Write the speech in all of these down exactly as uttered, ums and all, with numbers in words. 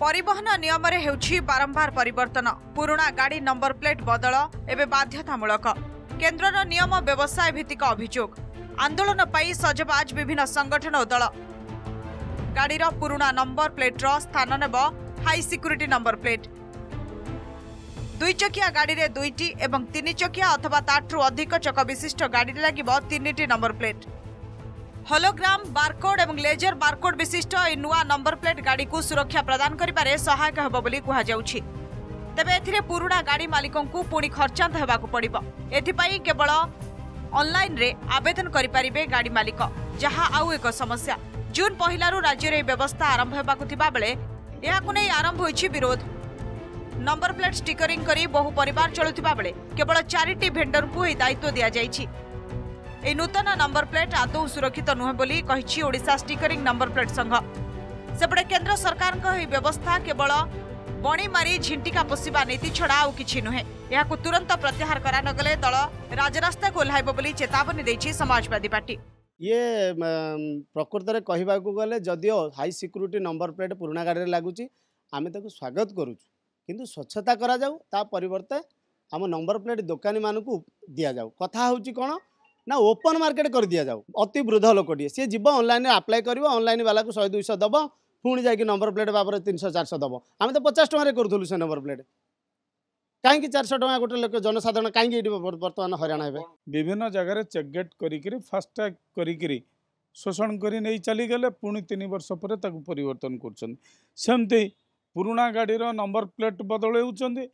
परिवहन नियम रे हेउछि बारंबार परिवर्तन। पुराना गाड़ी नंबर प्लेट बदल एवं बाध्यतामूलक। केन्द्रर नियम व्यवसाय भित्तिक अभियोग। आंदोलन पाई सजबाज विभिन्न संगठन और दल। गाड़ीर पुराना नंबर प्लेट्र स्थान नेब हाई सिक्यूरीटी नंबर प्लेट। दुई चकिया गाड़ी रे दुईटी एवं तीन चकिया अथवा ताठू अधिक चक विशिष्ट गाड़ी लगिब तीनिटी नंबर प्लेट। होलोग्राम बारकोड और लेजर बारकोड विशिष्ट ए नुआ नंबर प्लेट गाड़ी को सुरक्षा प्रदान करिबारे सहायक हेबो बोली कुहा जाउछि। तेबे एथिरे पुराना गाड़ी मालिकों को पुणी खर्चांत हेबाकु पड़िबो। एथिपाई केवल ऑनलाइन रे आवेदन करि परिबे गाड़ी मालिक, जहां आउ एक समस्या। जून पहिलारु राज्य रे व्यवस्था आरंभ हेबाकु थिबा बेले एहाकु नै आरंभ होइछि विरोध। नंबर प्लेट स्टिकरिंग करी बहु परिवार चलुथिबा बेले केवल चारिटी भेंडर को ए दायित्व दिया जाइछि। ए नूतन नंबर प्लेट आदौ सुरक्षित नुहे बोली कहिछि ओडिशा स्टिकरिंग नंबर प्लेट संघ। सेपटे केंद्र सरकार व्यवस्था केवल बणी मारी झिंटिका पोषिबा नीति छड़ा आउ किछि नुहे। एहाकु तुरंत प्रत्याहार करा नगले दल राजरास्ता को ओह्लाइबो बोली चेतावनी दैछि समाजवादी पार्टी। ये प्रकृत में कहवाक गले जदिओ हाई सिक्यूरीटी नंबर प्लेट पुराना गाड़ी लगुच आम ताको स्वागत करूँ, किंतु स्वच्छता करा जाऊ ता परिवर्ते आम नंबर प्लेट दुकानी मानक दि जाऊ। कथा हूँ कौन ना ओपन मार्केट कर दि जाऊ। अति वृद्ध लोकटे सी जीव ऑनलाइन अप्लाई कर ऑनलाइन वाला को शहे दुईश दब पुणी जाकि नंबर प्लेट बाबर तीन सौ चार सौ दब। आम तो पचास टकर करूँ से नंबर प्लेट कहीं चार सौ टका गोटे लोक जनसाधारण कहीं बर्तमान हराण हे। विभिन्न जगह चेकगेट करी फास्टैग करी शोषण कर नहीं चलीगले पुणी तीन वर्ष पर परिवर्तन करमती पुराना गाड़ी नंबर प्लेट बदल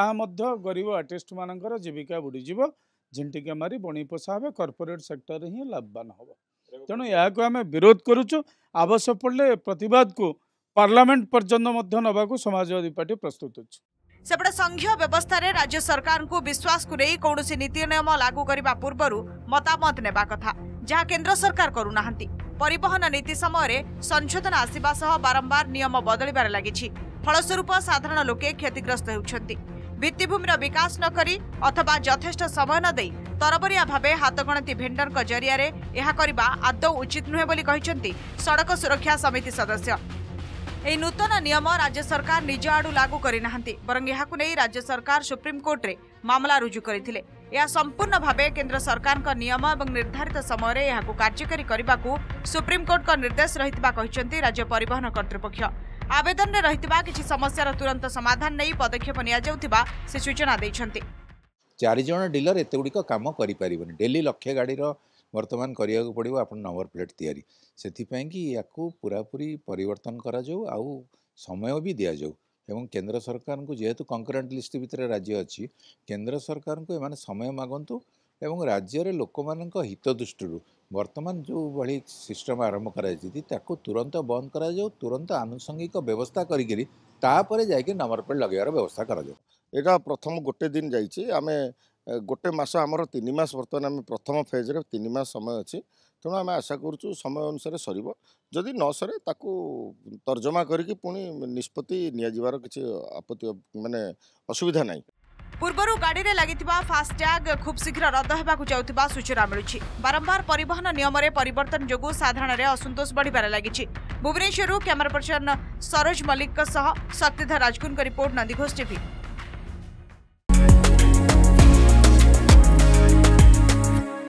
गरीब आर्टिस्ट मानकर जीविका बुड़ीज। झिंटिका मारी बणी पोषा हे कॉर्पोरेट सेक्टर ही लाभवान हम। तेणु या आम विरोध करुचु। आवश्यक पड़े प्रतिवाद को पार्लियामेंट पर्यंत नवा समाजवादी पार्टी प्रस्तुत अच्छे। सेपटे संघीय व्यवस्था रे राज्य सरकार को विश्वास को नहीं कौन नीति नियम लागू करने पूर्व मतामत नेबा कथा, जहाँ केंद्र सरकार करूनाहांती। परिवहन नीति समय संशोधन आसिबा सह बारंबार नियम बदलिबार लागिछि। फलस्वरूप साधारण लोके क्षतिग्रस्त होउछन्ती। भित्तिभूमिर विकास न करी अथवा यथेष्ट समय न देई तरबरिया भावे हाथगणती भेंडर जरिया रे एहा करिबा आदौ उचित नुहे बोली कहिसन्ती सड़क सुरक्षा समिति सदस्य। एही नूतन नियम राज्य सरकार निज आडू लागू करिनाहांती, बरं एहाकु नै राज्य सरकार सुप्रीम कोर्ट रे मामला रुजु करिथिले। यह संपूर्ण भावे केंद्र सरकार का नियम और निर्धारित समय रे एहाकु कार्यकारी करिबाकू सुप्रीम कोर्ट का निर्देश रहितबा कहिसन्ती राज्य परिवहन कर्तृपक्ष। आवेदन में रहितबा किछि समस्यार तुरंत समाधान नहीं पदक्षेप निया जाउथिबा से सूचना दैछन्ती। चार जण डीलर एते गुडी काम करि परिबनि। डेली लक्ष्य गाड़ी वर्तमान करिया पड़ो आप नंबर प्लेट तैयारी से कि याकू पूरा पूरी परिवर्तन करा जाऊ आउ समय भी दि जाऊ। एवं केंद्र सरकार को जेहेतु कंकरेंट लिस्ट भितर राज्य अच्छी केंद्र सरकार को एमाने समय मागंतु एवं राज्य लोक मान हित दृष्टि वर्तमान जो भाई सिस्टम आरंभ कर तुरंत बंद करा जाऊ, तुरंत आनुषंगिक व्यवस्था करी तापर जाके नंबर प्लेट लगेबार व्यवस्था करा जाऊ। एटा प्रथम गोटे दिन जाइए आम गोटे मास आमर तीन मास बर्तमान आम प्रथम फेज रे तीन मास समय अच्छी। तेणु आम आशा करूँ समय अनुसार सर जदि न सरे ताकू तर्जमा करके पुणी निष्पत्ति नियाजिबार किसी आपत्ति माने असुविधा नहीं। पूर्वरु गाड़ी रे लागिथिबा फास्टैग खूब शीघ्र रद्द हेबाकु जाउथिबा सूचना मिलुछि। बारंबार परिवहन नियम रे परिवर्तन जोगु साधारण रे असंतोष बढ़िबार लागिछि। भुवनेश्वरु कैमरा पर्सन सरोज मलिक सह शक्तिधर राजकुन का रिपोर्ट, नंदीघोष टीवी।